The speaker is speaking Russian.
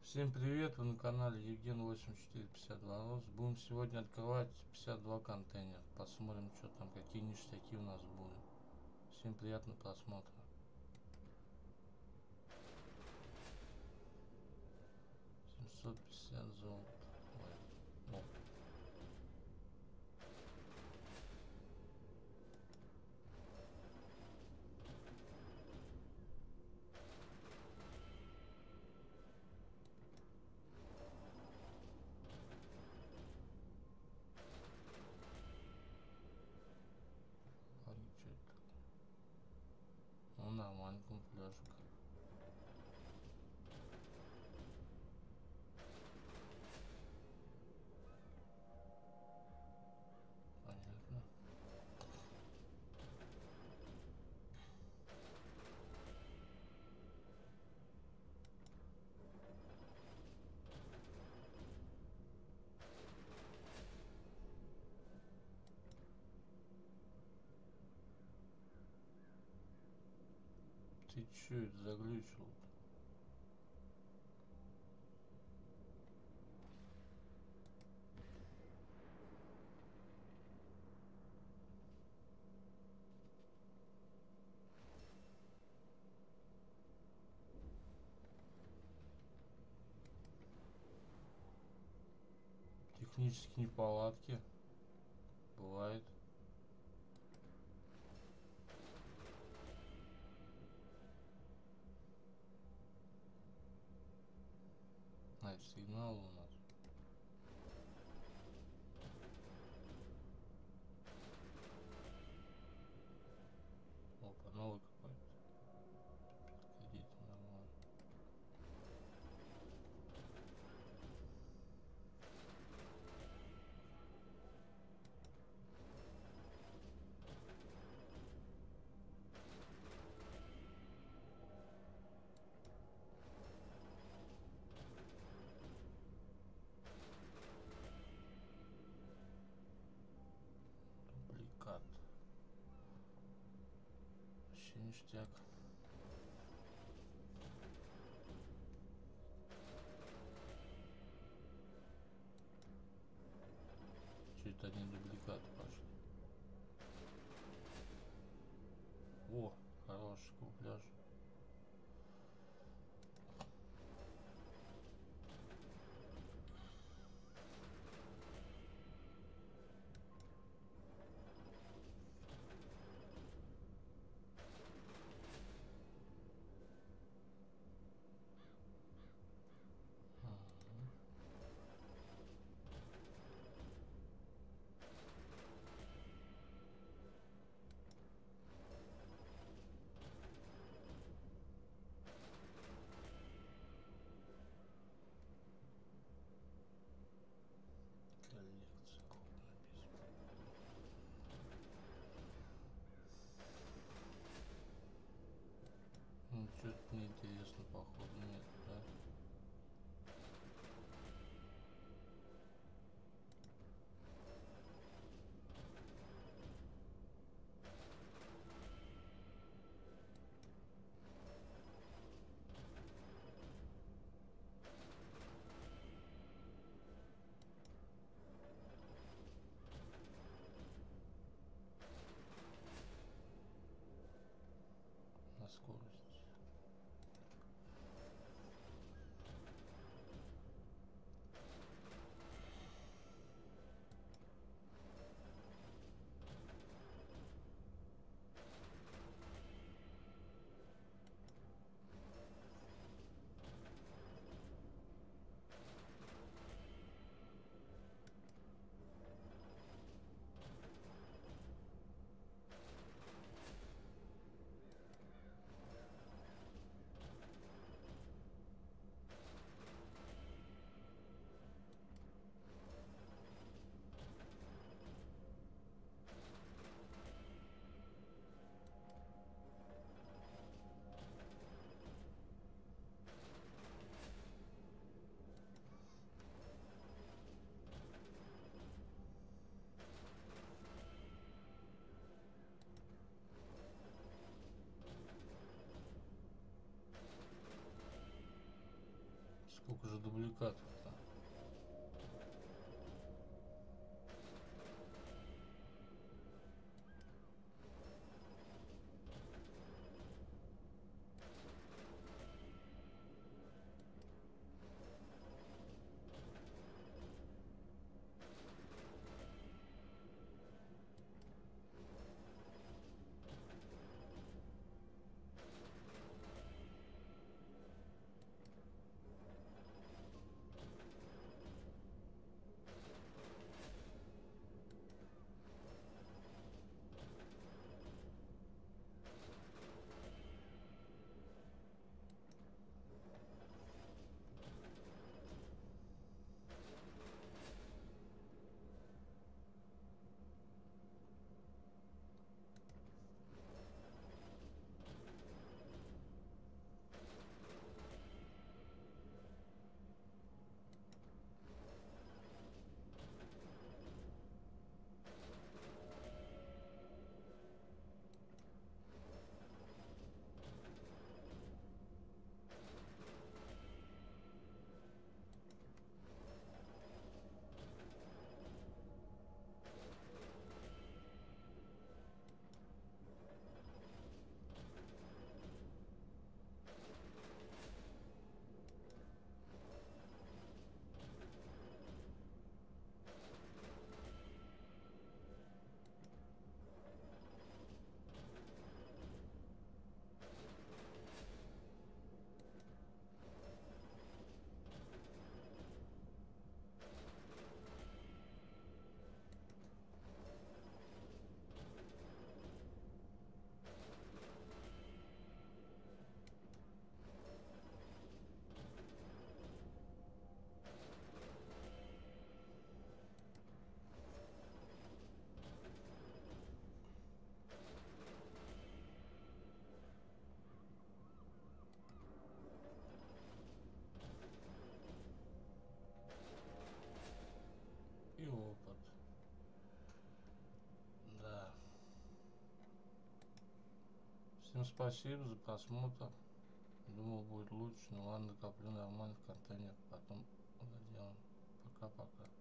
Всем привет, вы на канале Евген 8452. Будем сегодня открывать 52 контейнера. Посмотрим, что там, какие ништяки у нас будут. Всем приятного просмотра. 750 золота. Ой. А что это? Ну, нормально, камуфляжик. Понятно. Ты чё это заглючил? Технические неполадки. Бывает. Значит, сигнал у нас. Опа, новый какой-то. Кредит, нормально. Дубликат. Вообще ништяк. Чуть одни дубликаты пошли. О, хороший камуфляж. Коллекция написано. Ну, что-то неинтересно, походу, нет, да? На скорость. дубликатов-то. И опыт. Да. Всем спасибо за просмотр. Думал, будет лучше, но ладно, коплю нормально в контейнер, потом доделаем. Пока-пока.